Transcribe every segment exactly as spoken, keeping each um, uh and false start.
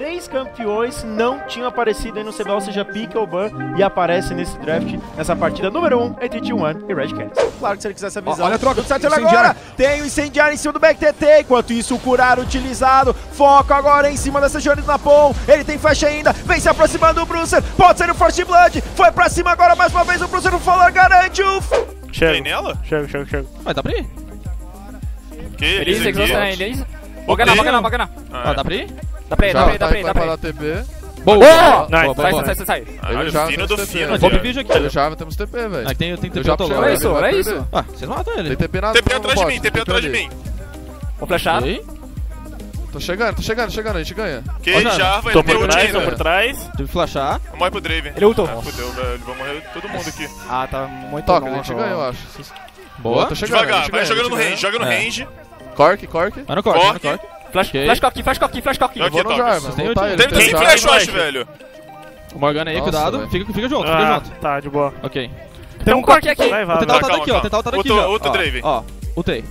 três campeões não tinham aparecido aí no C B L O, seja Pique ou Ban, e aparece nesse draft, nessa partida número um entre T um e Red Cats. Claro que se ele quisesse avisar. Olha a troca do Satchel agora. Tem o incendiário em cima do Back T T. Enquanto isso, o curar utilizado. Foco agora em cima dessa Jones na Pon. Ele tem flash ainda. Vem se aproximando do Bruiser. Pode ser o First Blood. Foi pra cima agora mais uma vez. O Bruiser no Falar garante o. Chega nela? Chega, chega, chega. Vai, dá pra ir? Que Elisa, aqui? Exhaust, Elisa. Bagana, bagana, bagana. Ó, dá pra ir? Dá pra ir, dá pra ir, dá pra ir, dá pra ir. T P. Boa! Nice, Sai, sai, sai, sai. Caralho, já fino do temos fino, T P, Vou viado. vídeo aqui. Eu já temos T P, velho. Aqui tem, tem T Eu P já autolog. puxei Olha isso, olha ele, isso. Ah, vocês matam ele. Tem T P na T P no atrás de bot, mim, T P atrás de ali. mim. Vou flashar. Ok. Tô chegando, tô chegando, chegando, a gente ganha. Que Ó, já. Jarvan, Tô ele tem por ult trás, tô ainda. por trás. Tive que flashar. Morre pro Draven. Ele ultou. Ah, fudeu, velho. Vai morrer todo mundo aqui. Ah, tá muito Toca, longe. a gente ganha, eu acho. Boa. Tô chegando, a Devagar, gente vai ganha, jogando a no gente range, joga no É. range. ganha. Cork, cork. Vai no corte, vai no Cork. corte. Flash, Ok. flash cock, flash cock, flash cock. Aqui, Eu vou no Toca. Jarvan, Vocês vou têm botar ult? ele. Tem tem sem Jarvan. flash, eu flash. acho, velho. O Morgana aí, Nossa, cuidado. velho. Fica, fica junto, fica Ah, junto. tá, de boa. Ok. Tem um cork aqui. Vai, vai, Vou tentar vai. ultar daqui, ó. calma. Tentar ultar daqui Outro- já. outro Ó, Draven. Ó, ultei.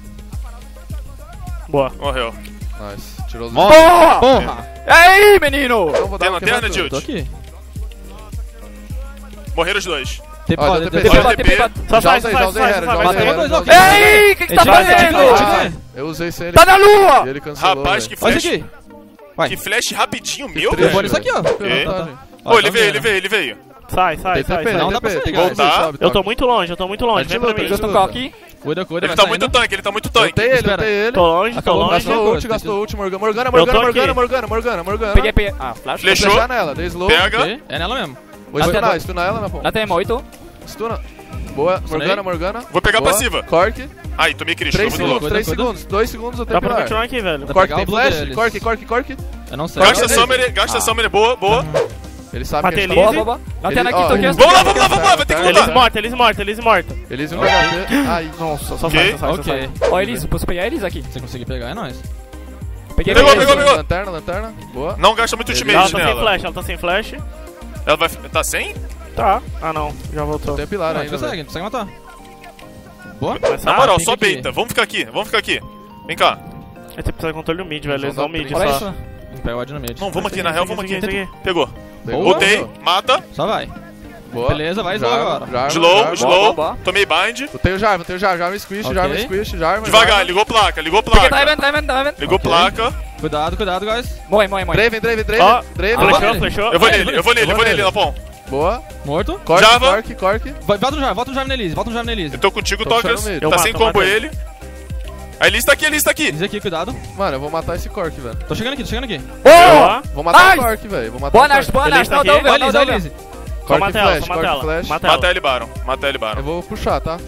Boa. Morreu. Nice, tirou os... Porra! Porra! E aí, menino? Então vou dar Tem um lanterna, queima-tudo. Tô Jilt? aqui. Morreram os dois. Tem Ó, ó, deu tem- T P. tem- Olha, T T P, P. T P. Só Já sai, usei, sai, já usei sai, Hera, sai, já vai. usei Matamos Hera. dois, já ó. usei A Hera. Ei, o que que você tá gente vai, a gente fazendo? ganha, a gente ganha. Eu usei sem ele. Tá Tá na lua! E ele cancelou. Rapaz, que velho. Olha flash. isso aqui. Vai. Que flash rapidinho, meu, Eu Trecho, vou velho. nisso aqui, ó. velho. Ok. Vantagem. Ô, ele veio, ele veio, ele veio. Sai, sai, Tem sai, T P, sai. não tem dá pra T P, tem sair. como Voltar. sobe, Eu tô toca. muito longe, eu tô muito longe. A gente Vem pra luta, mim. a gente Just um luta. cock. Cuida, cuida, Ele vai tá muito saindo. tanque, ele tá muito tanque. Ultei ele, Espera. ultei ele. Tô longe, tô Acabou, longe. gastou Gastou ult, coisa, gastou ult, Morgana, Morgana, Eu tô Morgana, aqui. Morgana, Morgana, Morgana, Morgana. Peguei, peguei. Ah, flash. Vou Flechou. flechar nela, dei slow. Pega. Ok, é nela mesmo. Vou Até stunar, dois. stunar ela, minha pô. Na T M oito. Stuna. Boa, Morgana, Morgana. Vou pegar a Boa. passiva. Cork. Ai, tomei crítico, três tô muito segundos, louco. Cuida, três cuida. segundos. dois segundos eu Dá tenho pra pilar. continuar aqui, velho. Dá pra Cork pegar tem o blue flash? deles. Cork, cork, cork. Eu não sei. Gasta Cork. Summoner, gasta Summoner, boa, boa. Ele sabe Matei que a ele. gente Boa, boa, boa. Lanterna Ele- aqui, ó, tô aqui. ele- Vamos lá, vamos lá, vamos lá, vai ter que Eles lutar. mortos, eles mortos, eles mortos. tá... Eles iam H P. Ai, Nossa, só Ok. sai, só sai, só Ok. sai. Ó, Elisa, posso pegar a Elisa aqui? Se conseguir pegar, é nóis. Peguei, Pegou, peguei. pegou, pegou. Lanterna, lanterna. Boa. Não gasta muito Ela ultimate tá sem nela. flash, ela tá sem flash. Ela vai... Tá sem? Tá. Ah, não. Já voltou. Tem pilar Não, a gente ainda. consegue, a gente consegue matar. Boa. Mas Na ah, moral, fica só aqui. beita. Vamos ficar aqui, vamos ficar aqui. Vem cá. é tipo precisar de controle do mid, velho. Eles Só dão dá mid print. Olha só. isso. Vamos pegar o Ward no mid. Não, vamos aqui, na real, vamos aqui. Isso aqui. Pegou. Boa. Voltei, mata. Só vai. Boa. Beleza, vai slow Jarvan, agora. Jarvan, Slow, Jarvan. slow. boa, boa. Tomei bind. Eu tenho Jarvan, tenho Jarvan, Jarvan Squish, Ok. Jarvan Squish, Jarvan. Devagar, Jarvan. ligou placa, ligou Peguei, tá placa. vendo, tá vendo, tá vendo? Ligou Ok. placa. Cuidado, cuidado, guys. Morre, morre, morre. Draven, Draven, Draven. Ó, Draven. Ah, Flechou, ele. flechou. Eu vou Vai, nele, eu vou nele, eu vou nele, Lapon. Boa. Morto. Cork, Jarvan. cork, cork. Vai, volta no Jarvan, volta no Jarvan na Elise, volta no Jarvan na Elise. Eu tô contigo, Tô Tocas. puxando ele. Tá Eu sem mato, combo mato ele. A Elise tá aqui, a Elise tá aqui. Elise aqui, cuidado. Mano, eu vou matar esse cork, velho. Tô chegando aqui, tô chegando aqui. Boa! Vou matar Ai! o cork, velho. Vou matar Boa, o Nash, cork. boa, Elisa Nash. tá Não, aqui. não, Olha não, a Elise, não, olha a não. Elise. Só Cork mata ela, flash, só mata cork ela. flash. Mata ela. Mata ele, Baron. Mata ele, Eu Baron. vou puxar, tá?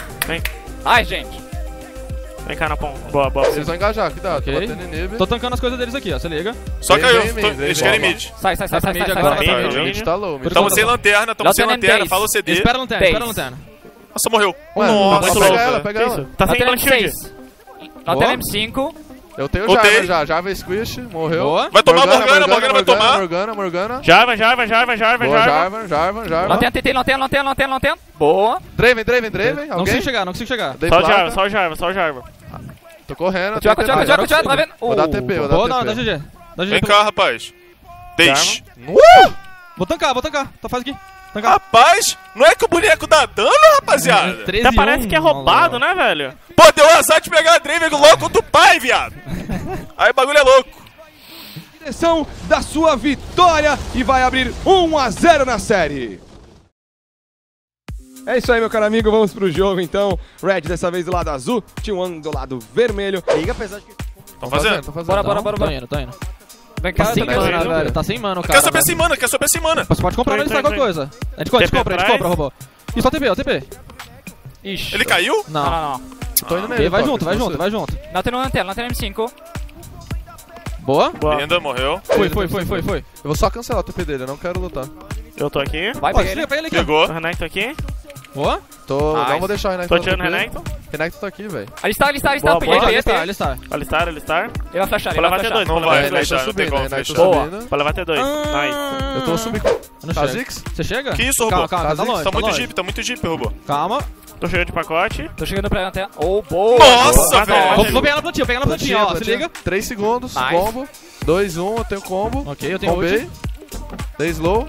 Ai, gente. Vem cá na pom. Boa, boa. Eles vão engajar, cuidado. Ok. Tô batendo inib. Tô tancando as coisas deles aqui, ó, se liga. Só Vem, caiu. vem, vem, tô- vem, Eles vem. querem mid. Sai, sai, sai, sai, Mid sai, agora. sai, Mid, sai. mid. A gente tá low. mid. Tamo sem lanterna, tamo sem Lanterna lanterna. dez. Fala o C D. Espera a lanterna, Dez. espera a lanterna. Nossa, morreu. Mano, Nossa, muito pega louco. ela, pega Que ela. isso? Tá sem Lanterna shield. seis. Lanterna M cinco. Eu tenho Voltei. Jarvan já. Jarvan Squish, morreu. Boa. Vai tomar Morgana, Morgana vai tomar. Morgana, Morgana. Jarvan, Jarvan, Jarvan, Jarvan, Boa, Jarvan. Jarvan, Jarvan, Jarvan. Lanterna T T, lanterna, lanterna, lanterna, lanterna. Boa. Draven, Draven, Draven. Não Alguém? consigo chegar, não consigo chegar. Dei Só o placa. Jarvan, só o Jarvan, só o Jarvan. Tô correndo. Continua, tem continua, T P. continua, continua, tá vendo? Vou dar T P, vou dar Boa, não, dá T P. G G. Dá G G. Vem cá, rapaz. Deixe. Uh! Vou tancar, vou tancar. Tá, faz aqui. Tancar. Rapaz, não é que o boneco dá dano, rapaziada? treze Até parece e um. que é roubado, né, velho? Pô, deu azar de pegar a Draven logo contra o pai, viado. Aí o bagulho é louco. Direção da sua vitória e vai abrir um a zero na série. É isso aí, meu caro amigo, vamos pro jogo então. Red dessa vez do lado azul, T um do lado vermelho. Liga, apesar de que... Tão fazendo? Tô fazendo. Bora, bora, Não, bora, Tô bora. indo, tô indo. Vem cá, Tá sem também. indo, mana, indo. velho. Tá sem mana o cara. Quer saber velho. sem mana, quer saber sem mana. Você pode comprar Tô nele indo, qualquer tô indo. coisa. A gente compra, a gente T P compra, a gente atrás. compra, robô. Isso, ó T P, ó T P. Ixi. Ele caiu? Não. Não, não, não. Tô indo Ok, nele. vai Toca, junto, vai se junto, você- vai junto. Lanterna, lanterna, lanterna M cinco. Boa. Boa. Linda, morreu. Foi, foi, foi, foi, foi. Eu vou só cancelar o T P dele, eu não quero lutar. Eu tô aqui. Vai, Ó, pega se liga, ele. pega ele aqui. Pegou. O Renekton aqui. Boa. Tô, Nice. não vou deixar o Renekton. Tô tirando o Renekton. Renekton tá aqui, velho. Alistar, alistar, alistar. Boa, Peguei, boa. peguei, Alistar, peguei. alistar. Alistar, alistar. Ele vai flashar, ele Pode vai levar T flashar. dois, Não pode vai, levar T Renekton dois, não tem subindo, como Renekton flechar. subindo. Pode levar T dois. Nice. Eu tô subindo. Eu não chego. Kha'Zix? Você chega? Que isso, Calma, robô? calma, tá Kha'Zix, longe. Tá tá muito longe. jeep, tá muito jeep, robô. Calma. Tô chegando de pacote. Tô chegando pra lanterna. Oh, boa. Nossa, Boa, velho. Vou, vou pegar na plantinha, vou pegar na plantinha, ó. Se liga. três segundos, Nice. combo. dois, um, eu tenho combo. Ok, eu tenho Combei. ult. dei slow.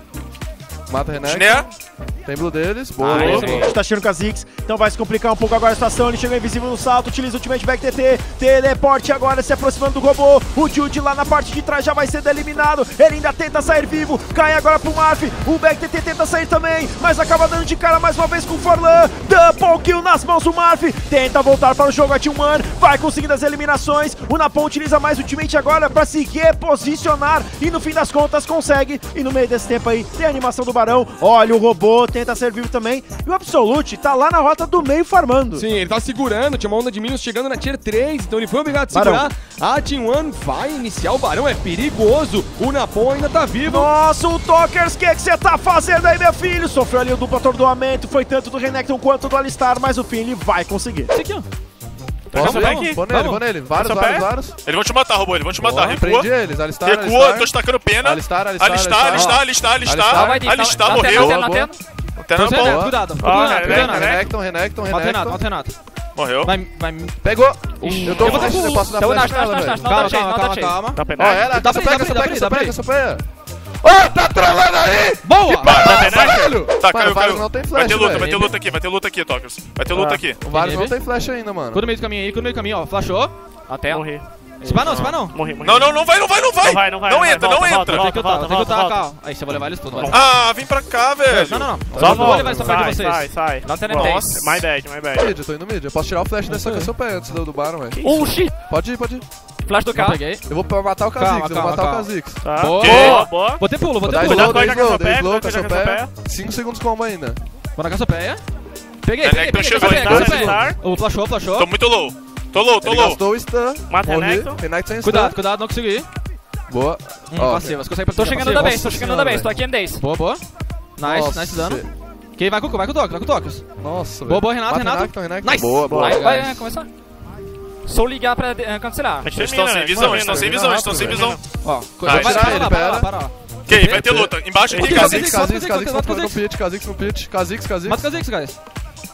Mata Renekton. Snare. Tem blue deles. Boa, Nice. boa, boa. Tá tirando o Kha'Zix, então vai se complicar um pouco agora a situação. Ele chegou invisível no salto, utiliza o ultimate back T T, teleporte agora se aproximando do robô. O Jude lá na parte de trás já vai ser eliminado. Ele ainda tenta sair vivo, cai agora pro Marf. O back T T tenta sair também, mas acaba dando de cara mais uma vez com o Forlan. Double kill nas mãos do Marf, tenta voltar para o jogo a T um, vai conseguindo as eliminações. O Napon utiliza mais o ultimate agora para se reposicionar e no fim das contas consegue. E no meio desse tempo aí tem a animação do Barão. Olha o robô, tenta ser vivo também. E o Absolute tá lá na rota do meio farmando. Sim, ele tá segurando, tinha uma onda de Minions chegando na tier três, então ele foi obrigado a Barão. segurar. A T um vai iniciar o Barão, é perigoso. O Napon ainda tá vivo. Nossa, o Tokers, o que você tá fazendo aí, meu filho? Sofreu ali o duplo atordoamento, foi tanto do Renekton quanto do Alistar, mas o fim ele vai conseguir. Esse aqui, ó. Posso Vamos, ir? vamos. Vou nele, Vamos. vou nele. Vários, Seu vários, pé? vários. Eles vão te matar, robô. Eles vão te matar. Boa, Recua. prendi eles. Alistar, Recua, Alistar. tô estacando pena. Alistar, Alistar, Alistar, alistar, alistar, alistar. Alistar. Vai, Div, Alistar tá- morreu. lanterna, Boa, lanterna. Lanterna Tô bom. Renato, cuidado. Ó, Cuidado, Renekton, cuidado. Renekton, Renekton, Mata o Renato, Renekton. mata o Renato. Morreu. Vai, vai. Pegou. Ixi, Eu tô eu vou flash, ter eu posso dar Então, flash Nash, Nash, nela, Nash, velho. Nash, Calma, Não dá calma, cheio, calma, não dá calma. Tá Ó, penado. ela, Dá pra ir, dá pra ir, dá pra ir, Cassiopeia, dá pra ir. Cassiopeia. Ô, tá trolando aí! Boa! Velho! Tá, Mano, caiu, o Varus caiu. não tem Vai flash, ter luta, vai velho. ter luta aqui, vai ter luta aqui, Tokers. Vai ter luta Ah. aqui. O Varus não Inib. tem flash ainda, mano. Cuida no meio do caminho aí, cuida no meio do caminho, ó. Flashou. Lanterna. Morri. Se pá não, se pá não. Morri, morri. Não, não, não vai, não vai, não vai. Não vai, não vai, Não não vai. entra, Volta, não volta, entra. Tem que ultar, tem que volta, ultar, volta. calma. Aí, você vai levar eles tudo, vai. Ah, vem pra cá, velho. Não, não, não. Só Eu vou volta. levar eles pra perto de Sai, vocês. sai, sai. Lanterna Nossa. Nossa. My bad, my bad. Mid, eu tô indo mid. Eu posso tirar o flash dessa Cassiopeia antes do, do Baron, velho. Oh, shit. Pode ir, pode ir. Flash do Não carro. peguei. Eu vou pra matar o Kha'Zix, Calma, eu vou calma, matar o calma. Kha'Zix. Tá. Boa. Boa, boa. Vou ter pulo, vou ter Dá pulo. slow, Cuidado dá com a slow, dá Cassiopeia, slow, cuidado com a Cassiopeia. cinco segundos combo ainda. Vou na Cassiopeia. Peguei, Renekton peguei, peguei. chegou, Cassiopeia, tá? Cassiopeia. Tá? O flashou, flashou. Tô muito low. Tô low, tô Ele low. gastou o stun. Mata Morri. Renekton. Renekton sem stun. Cuidado, cuidado, não consegui ir. Boa. Hum, Ó, passiva, você consegue Tô chegando da passiva. base, tô chegando da base. Tô aqui em dez. Boa, boa. Nice, Nossa. nice dano. Ok, vai com vai com o Doc, vai com o Docus. Nossa, velho. Boa, boa, Renato, Mata Renato. Renekton, Renekton. Nice. Boa, boa. Vai, guys. vai é, começar. Só ligar pra eh, cancelar. Eles estão sem visão, eles estão sem visão, eles estão sem visão. Ó, Nice. vai, para Tirar ele, lá, para lá, pera. para lá. Ok, vai ter luta. Embaixo tem Ok, Kha'Zix. Kha'Zix, Kha'Zix, Kha'Zix, Kha'Zix no Kha'Zix. no pit, Kha'Zix no pit, Kha'Zix, Mata Kha'Zix. o Kha'Zix, guys.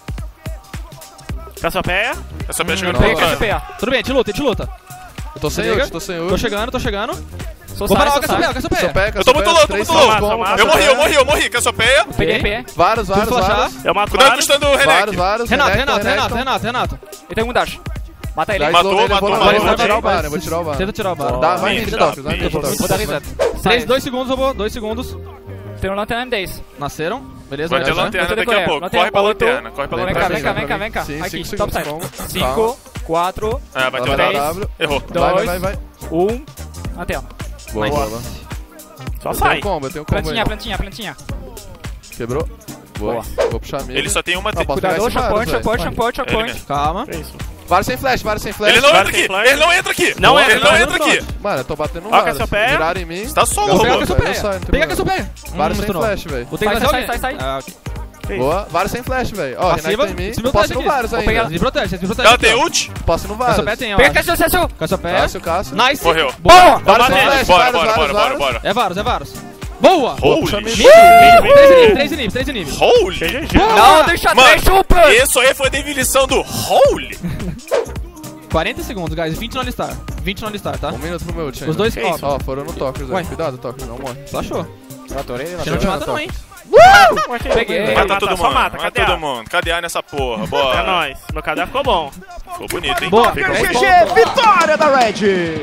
Cassiopeia. É só pra chegar no Peguei Nossa. Cassiopeia. Tudo bem, a gente luta, a gente luta. Eu tô sem Liga. ult, tô sem ult. Tô chegando, tô chegando. Sou Vou parar o sai, Cassiopeia, sai. Cassiopeia. Cassiopeia, Eu tô muito low, tô três muito low. segundos combo, Eu Cassiopeia. morri, eu morri, eu morri. Cassiopeia. Peguei, peguei. Vários, vários, flashar. vários. Eu mato Cuidado vários. custando o Vários, Renek. vários. Renato, Renekton, Renato, Renato, Renekton. Renato, Renato. Ele tem um dash. Mata ele. Dá Matou, slow nele, eu matou, vou- matou, Eu vou matou. tirar o Baron, eu vou tirar o Baron. Tenta tirar o Baron. Dá, vai mid, Filho Doc, da vai mid, puta. Doc. Vou dar reset. três, dois segundos, robô. dois segundos. Tem um lanterna em dez. Nasceram. Beleza, Vai ter beleza. lanterna Lanterna daqui a correr. pouco. Lanterna Corre pra outro. lanterna, corre pra Vem cá, lanterna. vem cá, vem cá, vem cá. Sim, Aqui, cinco top segundos side. combo. cinco, quatro, É, vai ter Vai lanterna. dar três. W. Errou. dois, Vai, vai, vai. um. Lanterna. Boa, Nice. boa. Só Eu sai. tenho combo, eu tenho combo Plantinha, aí. plantinha, plantinha. Quebrou. Boa. Vou puxar mid. Ele só tem uma... Não, posso Cuidado, pegar esse champ Varus, point, champ point, velho. champ point, champ Ele point. mesmo. Calma. Vários sem flash, vários sem flash. Ele não Vai entra ter aqui, flash. ele não entra aqui. Não Ele entra, não não entra entra. aqui. Mano, eu tô batendo no Ó, Varus. Cassiopeia. Viraram em mim. Você tá solo, Vou Pega a robô. Cassiopeia. Cassiopeia. Eu saio, não tem Pega a problema. Cassiopeia. Vários Hum, sem misturou. flash, velho. Vou ter que Sai, fazer sai, alguém. sai, sai. Ah, ok. Boa. Vários sem flash, velho. Ó, Passiva. Renekton em mim. Se me Posso ir protege no aqui. Varus Vou ainda. pegar- Vocês me protegem, vocês me protegem. Ela aqui, tem ó. ult? Posso ir no Varus. Cassiopeia tem, ó. Pega Cassio, Cassio. Cassiopeia. Cássio, Cássio. Nice. Morreu. Boa! Vários sem Matei. flash, Bora, vários, bora, bora, vários, bora, vários. bora. É Varus, é Varus. Boa! Holy Três shit. inibes, três inibes, três inibes. Holy. Não, deixa Mano, três, chupa! isso aí foi a definição do Holy. quarenta segundos, guys. vinte no alistar. vinte no alistar, tá? Um minuto pro meu ult ainda. Os dois, Que ó. isso? Ó, foram no Tokers, Ué. velho. Cuidado, Tokers, não morre. Flashou. Adorei, Você não te mata não, hein? Peguei. Mata todo só mundo, mata, mata cadê todo a? mundo. Cadê a nessa porra? É Bora. nóis. Meu caderno ficou bom. Ficou bonito, hein? Boa. Tokers G G, vitória da Red!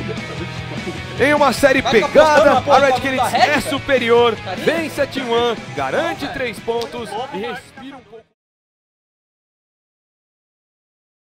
Em uma série Vai ficar pegada, postando a porra a Red da Canids Red, é cara. superior, vence a T um, garante três pontos e respira um pouco.